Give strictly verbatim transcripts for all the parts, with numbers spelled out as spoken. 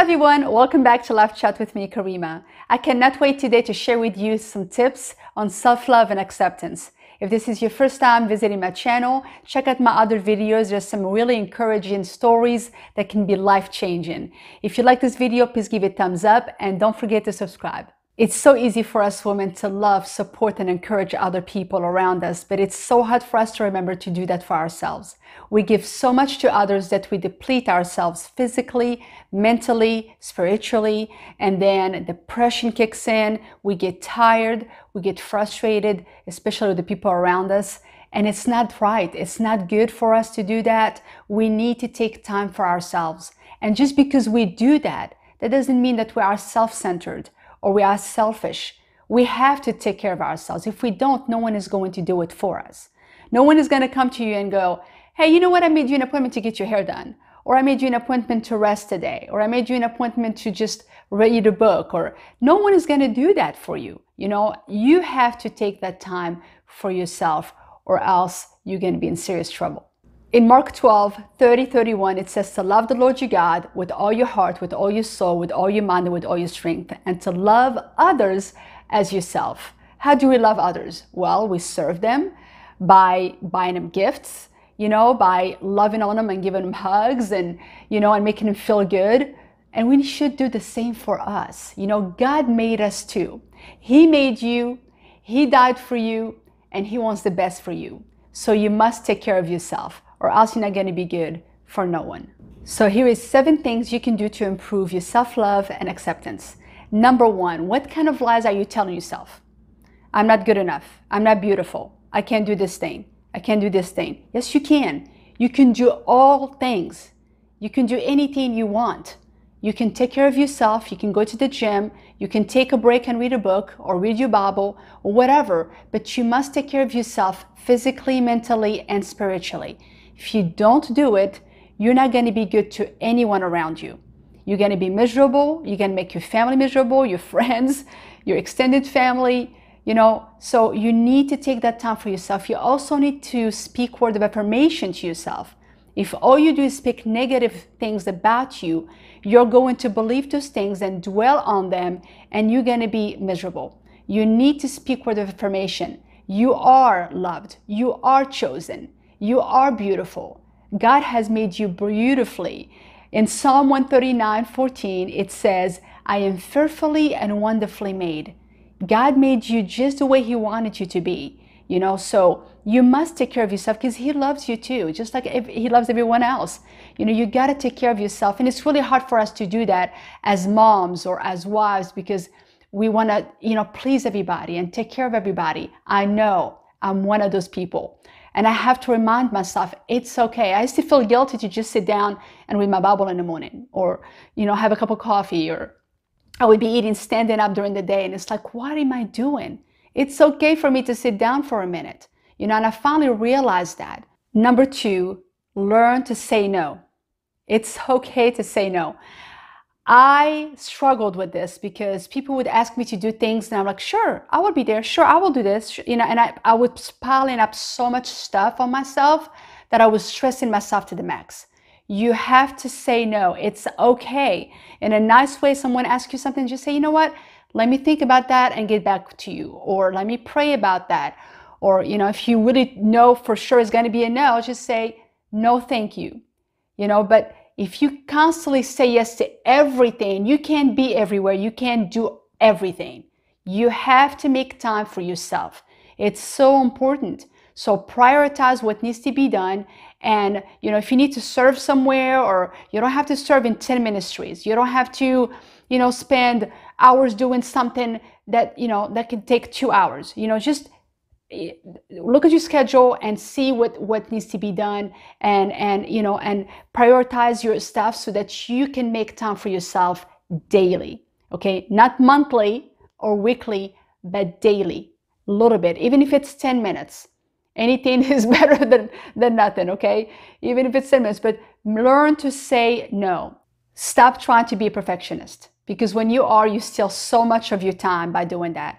everyone, welcome back to Life Chat with me, Karima. I cannot wait today to share with you some tips on self-love and acceptance. If this is your first time visiting my channel, check out my other videos. There's some really encouraging stories that can be life-changing. If you like this video, please give it a thumbs up and don't forget to subscribe. It's so easy for us women to love, support, and encourage other people around us, but it's so hard for us to remember to do that for ourselves. We give so much to others that we deplete ourselves physically, mentally, spiritually, and then depression kicks in. We get tired, we get frustrated, especially with the people around us, and it's not right. It's not good for us to do that. We need to take time for ourselves. And just because we do that, that doesn't mean that we are self-centered or we are selfish. We have to take care of ourselves. If we don't, no one is going to do it for us. No one is going to come to you and go, hey, you know what? I made you an appointment to get your hair done. Or I made you an appointment to rest today. Or I made you an appointment to just read a book. Or no one is going to do that for you. You know, you have to take that time for yourself or else you're going to be in serious trouble. In Mark twelve, thirty, thirty-one, it says to love the Lord your God with all your heart, with all your soul, with all your mind, and with all your strength, and to love others as yourself. How do we love others? Well, we serve them by buying them gifts, you know, by loving on them and giving them hugs and, you know, and making them feel good. And we should do the same for us. You know, God made us too. He made you, He died for you, and He wants the best for you. So you must take care of yourself, or else you're not going to be good for no one. So here is seven things you can do to improve your self-love and acceptance. Number one, what kind of lies are you telling yourself? I'm not good enough. I'm not beautiful. I can't do this thing. I can't do this thing. Yes, you can. You can do all things. You can do anything you want. You can take care of yourself. You can go to the gym. You can take a break and read a book or read your Bible or whatever, but you must take care of yourself physically, mentally, and spiritually. If you don't do it, you're not going to be good to anyone around you. You're going to be miserable. You're going to make your family miserable, your friends, your extended family, you know. So you need to take that time for yourself. You also need to speak words of affirmation to yourself. If all you do is speak negative things about you, you're going to believe those things and dwell on them, and you're going to be miserable. You need to speak words of affirmation. You are loved. You are chosen. You are beautiful. God has made you beautifully. In Psalm one thirty-nine, fourteen, it says, I am fearfully and wonderfully made. God made you just the way He wanted you to be. You know, so you must take care of yourself because He loves you too, just like He loves everyone else. You know, you got to take care of yourself. And it's really hard for us to do that as moms or as wives because we want to, you know, please everybody and take care of everybody. I know I'm one of those people. And I have to remind myself, it's okay. I used to feel guilty to just sit down and read my Bible in the morning or, you know, have a cup of coffee, or I would be eating standing up during the day. And it's like, what am I doing? It's okay for me to sit down for a minute, you know, and I finally realized that. Number two, learn to say no. It's okay to say no. I struggled with this because people would ask me to do things and I'm like, sure, I will be there. Sure, I will do this. You know, and I, I was piling up so much stuff on myself that I was stressing myself to the max. You have to say no. It's okay. In a nice way, someone asks you something, just say, you know what? Let me think about that and get back to you. Or let me pray about that. Or, you know, if you really know for sure it's going to be a no, just say, no, thank you. You know, but if you constantly say yes to everything, you can't be everywhere. You can't do everything. You have to make time for yourself. It's so important. So prioritize what needs to be done. And, you know, if you need to serve somewhere, or you don't have to serve in ten ministries. You don't have to, you know, spend hours doing something that, you know, that can take two hours. You know, just look at your schedule and see what, what needs to be done, and, and, you know, and prioritize your stuff so that you can make time for yourself daily. Okay. Not monthly or weekly, but daily, a little bit, even if it's ten minutes. Anything is better than, than nothing, okay? Even if it's ten minutes, but learn to say no. Stop trying to be a perfectionist, because when you are, you steal so much of your time by doing that.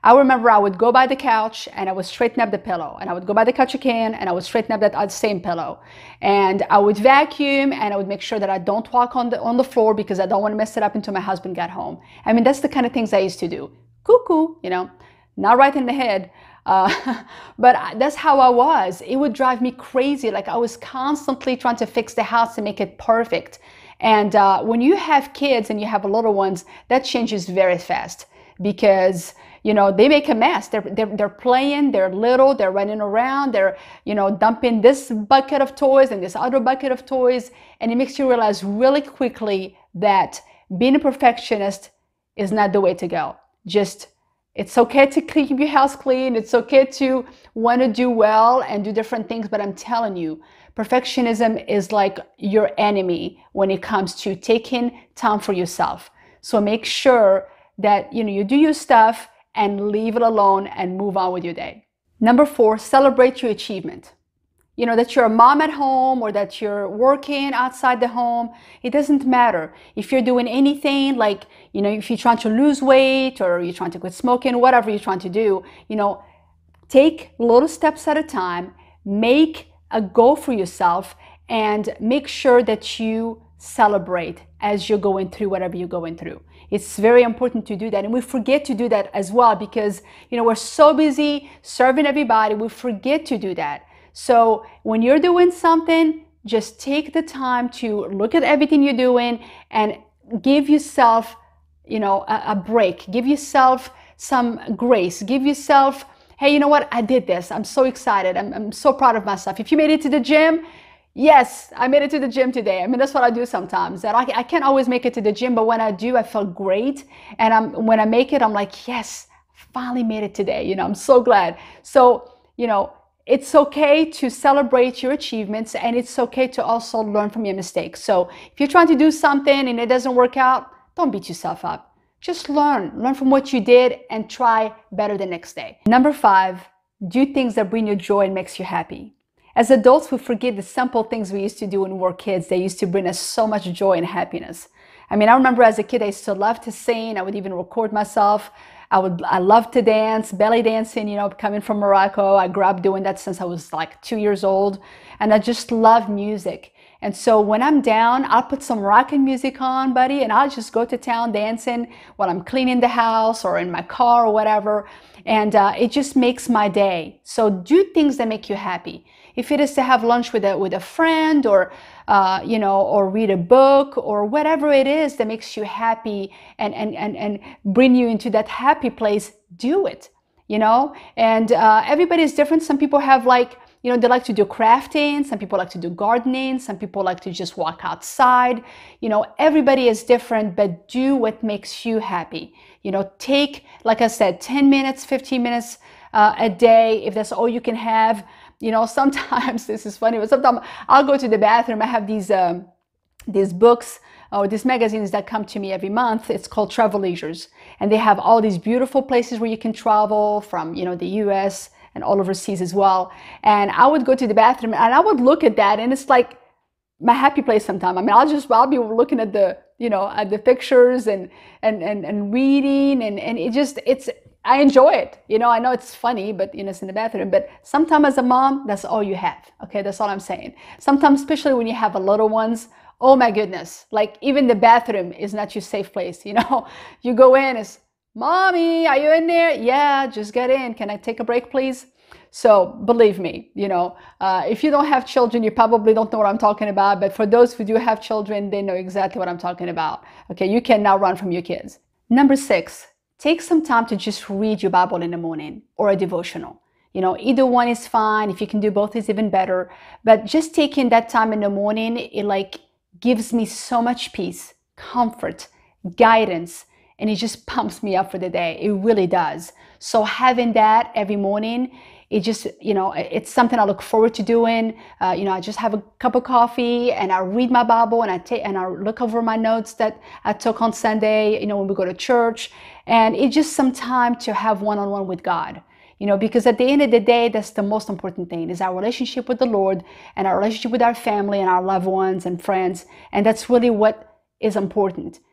I remember I would go by the couch and I would straighten up the pillow, and I would go by the couch again and I would straighten up that same pillow, and I would vacuum and I would make sure that I don't walk on the on the floor because I don't want to mess it up until my husband got home. I mean, that's the kind of things I used to do. Cuckoo, you know, not right in the head. Uh, but that's how I was. It would drive me crazy. Like I was constantly trying to fix the house and make it perfect. And uh, when you have kids and you have little ones, that changes very fast because, you know, they make a mess. They're, they're, they're playing, they're little, they're running around, they're, you know, dumping this bucket of toys and this other bucket of toys. And it makes you realize really quickly that being a perfectionist is not the way to go. Just It's okay to keep your house clean. It's okay to want to do well and do different things. But I'm telling you, perfectionism is like your enemy when it comes to taking time for yourself. So make sure that, you know, you do your stuff and leave it alone and move on with your day. Number four, celebrate your achievement. You know, that you're a mom at home or that you're working outside the home, it doesn't matter. If you're doing anything like, you know, if you're trying to lose weight or you're trying to quit smoking, whatever you're trying to do, you know, take little steps at a time, make a goal for yourself, and make sure that you celebrate as you're going through whatever you're going through. It's very important to do that. And we forget to do that as well because, you know, we're so busy serving everybody, we forget to do that. So when you're doing something, just take the time to look at everything you're doing and give yourself, you know, a, a break. Give yourself some grace. Give yourself, hey, you know what? I did this. I'm so excited. I'm, I'm so proud of myself. If you made it to the gym, yes, I made it to the gym today. I mean, that's what I do sometimes. And I, I can't always make it to the gym, but when I do, I feel great. And I'm, when I make it, I'm like, yes, finally made it today. You know, I'm so glad. So, you know, it's okay to celebrate your achievements, and it's okay to also learn from your mistakes. So if you're trying to do something and it doesn't work out, don't beat yourself up. Just learn. Learn from what you did and try better the next day. Number five, do things that bring you joy and makes you happy. As adults, we forget the simple things we used to do when we were kids. They used to bring us so much joy and happiness. I mean, I remember as a kid, I used to love to sing. I would even record myself. I would, I love to dance, belly dancing, you know, coming from Morocco. I grew up doing that since I was like two years old. And I just love music. And so when I'm down, I'll put some rockin' music on, buddy, and I'll just go to town dancing while I'm cleaning the house or in my car or whatever. And uh, it just makes my day. So do things that make you happy. If it is to have lunch with a, with a friend or, uh, you know, or read a book or whatever it is that makes you happy and, and, and, and bring you into that happy place, do it, you know. And uh, everybody is different. Some people have like, you know, they like to do crafting. Some people like to do gardening. Some people like to just walk outside. You know, everybody is different, but do what makes you happy. You know, take, like I said, ten minutes, fifteen minutes uh, a day, if that's all you can have. You know, sometimes, this is funny, but sometimes I'll go to the bathroom. I have these, um, these books or these magazines that come to me every month. It's called Travel Leisures. And they have all these beautiful places where you can travel from, you know, the U S and all overseas as well. And I would go to the bathroom and I would look at that, and it's like my happy place sometimes. I mean, I'll just, I'll be looking at the, you know, at the pictures and, and, and, and reading, and, and it just, it's, I enjoy it. You know, I know it's funny, but you know, it's in the bathroom, but sometimes as a mom, that's all you have. Okay. That's all I'm saying. Sometimes, especially when you have a little ones, oh my goodness, like even the bathroom is not your safe place. You know, you go in, it's, Mommy, are you in there? Yeah, just get in. Can I take a break, please? So believe me, you know, uh, if you don't have children, you probably don't know what I'm talking about. But for those who do have children, they know exactly what I'm talking about. Okay, you can now run from your kids. Number six, take some time to just read your Bible in the morning or a devotional. You know, either one is fine. If you can do both, it's even better. But just taking that time in the morning, it like gives me so much peace, comfort, guidance, and it just pumps me up for the day. It really does. So having that every morning, it just, you know, it's something I look forward to doing. Uh, you know, I just have a cup of coffee and I read my Bible and I take and I look over my notes that I took on Sunday, you know, when we go to church. And it's just some time to have one-on-one with God. You know, because at the end of the day, that's the most important thing, is our relationship with the Lord and our relationship with our family and our loved ones and friends. And that's really what is important.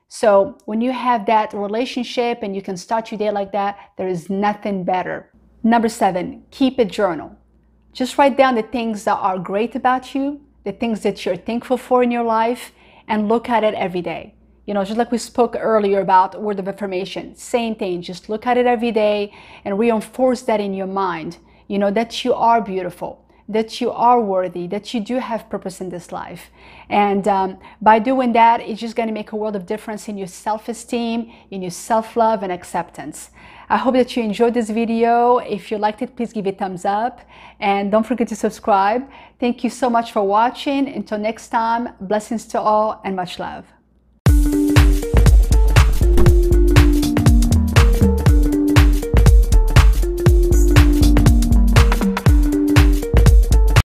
So when you have that relationship and you can start your day like that, there is nothing better. Number seven, keep a journal. Just write down the things that are great about you, the things that you're thankful for in your life, and look at it every day. You know, just like we spoke earlier about word of affirmation, same thing, just look at it every day and reinforce that in your mind, you know, that you are beautiful, that you are worthy, that you do have purpose in this life. And um, by doing that, it's just going to make a world of difference in your self-esteem, in your self-love and acceptance. I hope that you enjoyed this video. If you liked it, please give it a thumbs up and don't forget to subscribe. Thank you so much for watching. Until next time, blessings to all and much love.